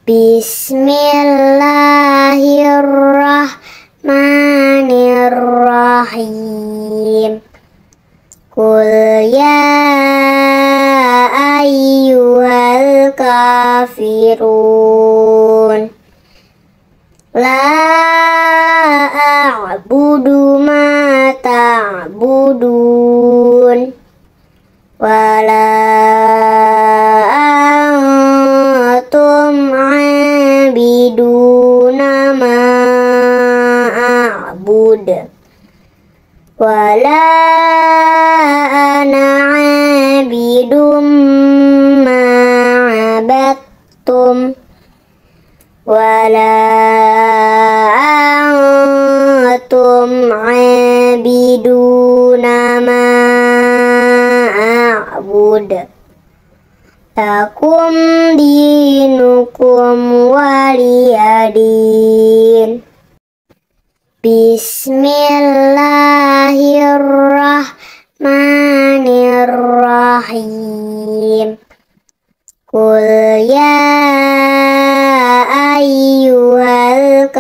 Bismillahirrahmanirrahim. Qul ya ayyuhal kafirun la a'budu ma ta'budun wala antum 'abiduna ma a'bud wala ana 'abidum ma 'abadtum wala antum 'abiduna ma a'bud lakum dinukum waliyadin. Bismillahirrahmanirrahim. Qul ya ayyuhal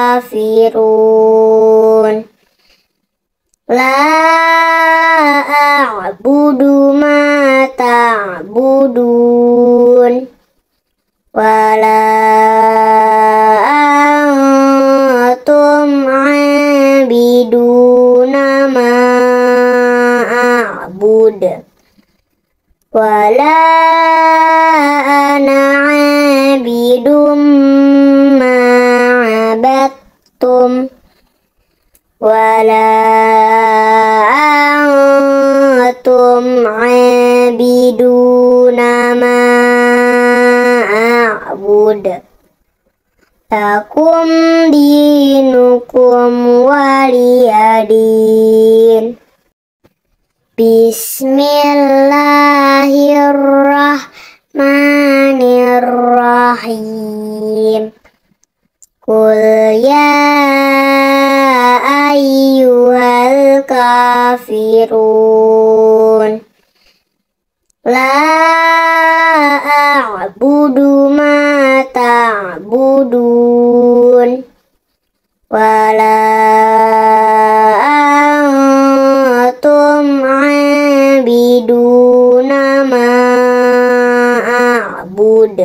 kafirun la a'budu ma ta'budun wala antum 'abiduna ma a'bud wala ana 'abidum ma 'abadtum wala antum 'abiduna ma a'bud lakum dinukum waliyadin. Bismillahirrahmanirrahim. Qul ya ayyuhal kafirun la a'budu ma ta'budun wala antum 'abiduna ma a'bud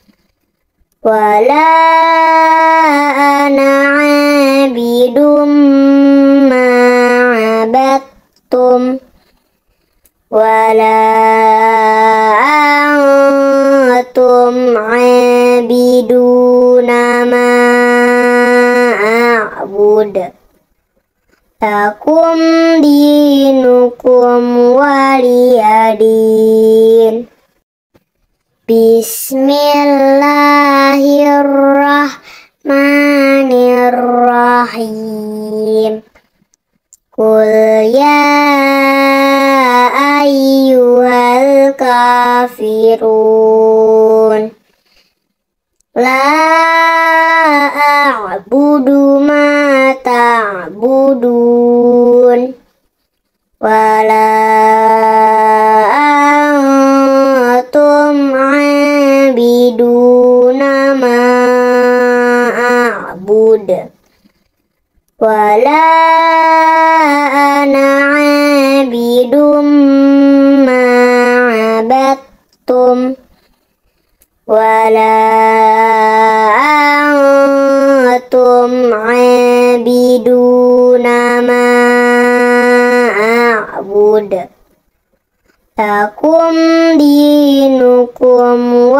wala ana 'abidum ma 'abadtum wala antum 'abiduna ma a'bud lakum dinukum waliyadin. Bismillahirrahmanirrahim. Qul ya ayyuhal kafirun la a'budu ma ta'budun wala antum 'abiduna ma a'bud wala ana 'abidum ma 'abadtum wala antum 'abiduna ma a'bud wala ana 'abidum ma 'abadtum wala antum 'abiduna ma a'bud wala ana 'abidum ma 'abadtum wala antum 'abiduna ma a'bud wala ana 'abidum ma 'abadtum wala antum 'abiduna ma a'bud wala ana 'abidum ma 'abadtum wala antum 'abiduna ma a'bud lakum dinukum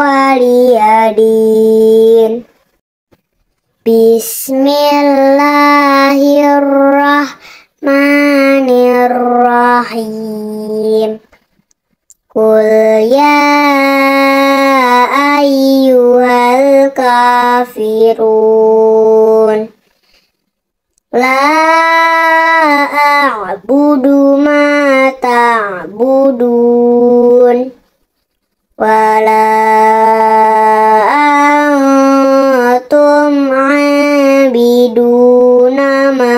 waliyadin. Bismillahirrahmanirrahim. Qul ya ayyuhal kafirun la a'budu ma ta'budun wala antum 'abiduna ma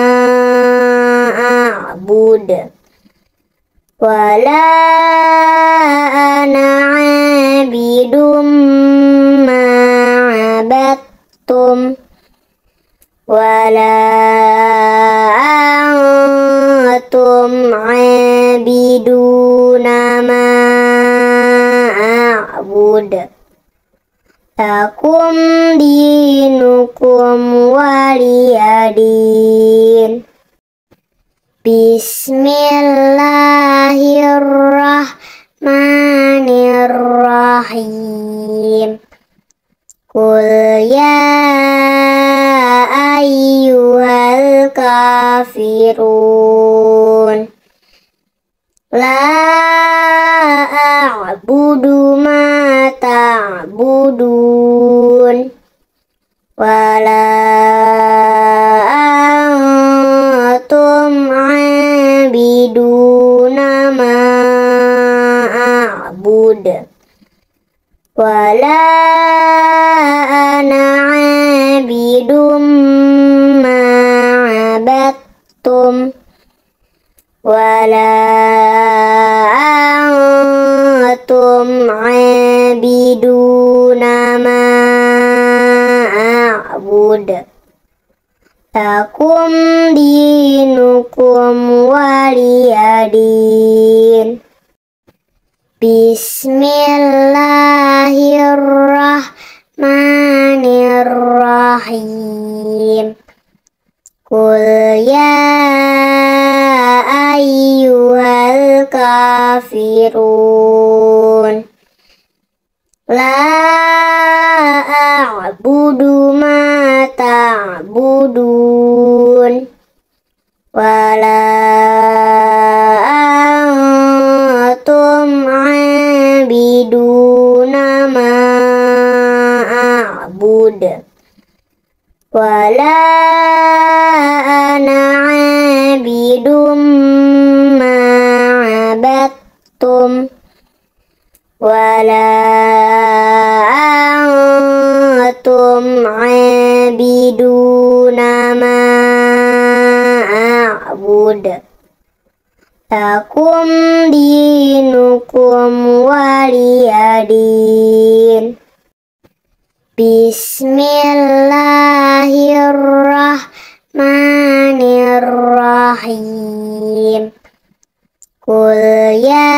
a'bud wala ana 'abidum ma 'abadtum wala antum abiduna ma a'bud. Lakum dinukum waliyadin. Bismillahirrahmanirrahim. Qul ya ayyuhal kafirun la a'budu ma ta'budun wala antum abiduna ma a'bud wala ana abidum ma abattum wala antum abiduna ma a'bud. Lakum dinukum waliyadin. Bismillahirrahmanirrahim. Qul ya ayyuhal kafirun la a'budu ma ta'budun wala antum abiduna ma a'bud wala ana abidum ma abattum wala antum abiduna ma a'bud. Lakum dinukum waliyadin. Bismillahirrahmanirrahim. Qul ya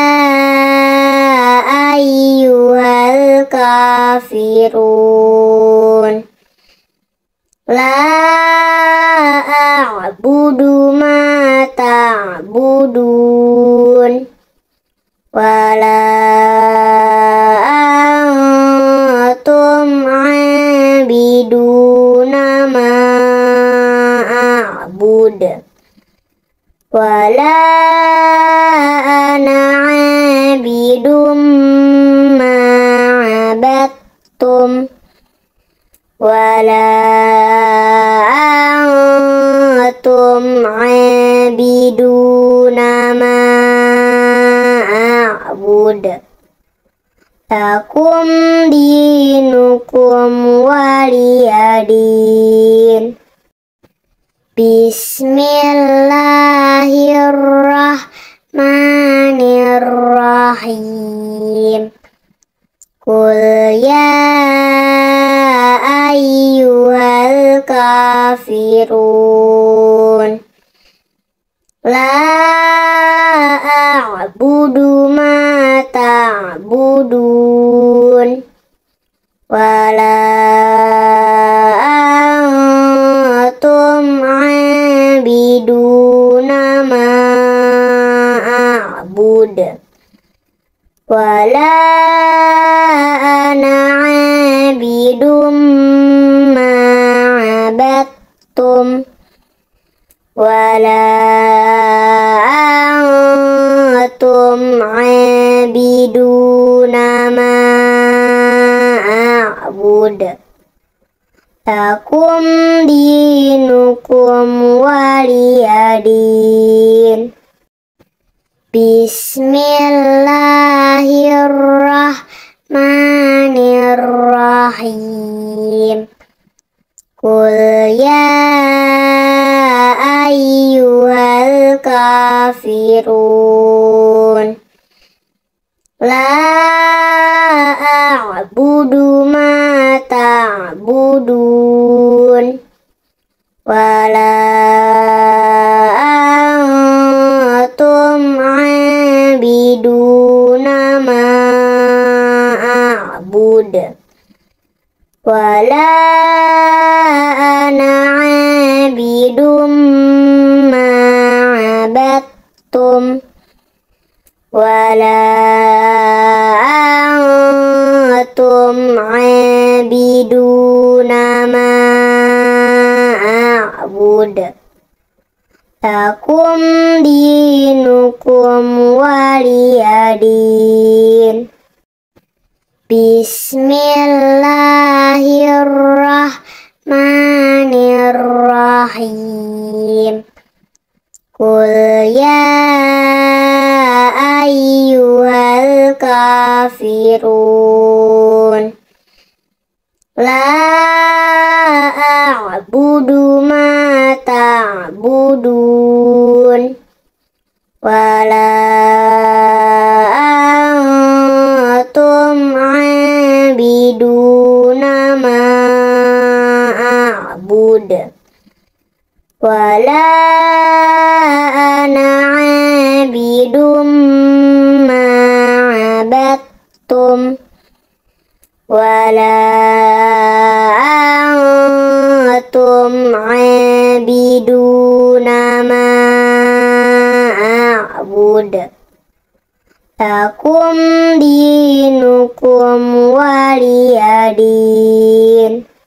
ayyuhal kafirun la a'budu ma ta'budun wala antum abiduna ma a'bud wala ana abidum ma abattum wala antum abiduna ma a'bud. Lakum dinukum waliyadin. Bismillahirrahmanirrahim. Qul ya ayyuhal kafirun la a'budu ma ta'budun wala antum abiduna ma a'bud wala ana abidum ma abattum wala antum abiduna ma a'bud. Lakum dinukum waliyadin. Bismillahirrahmanirrahim. Qul ya ayyuhal kafirun la a'budu ma ta'budun wala antum abiduna ma a'bud wala ana abidum ma abattum wala antum abiduna ma a'bud lakum dinukum waliyadin. Bismillahirrahmanirrahim. Qul ya ayyuhal kafirun la a'budu ma ta'budun wala antum abiduna ma a'bud wala ana abidum ma abattum wala antum abiduna ma a'bud lakum dinukum waliyadin.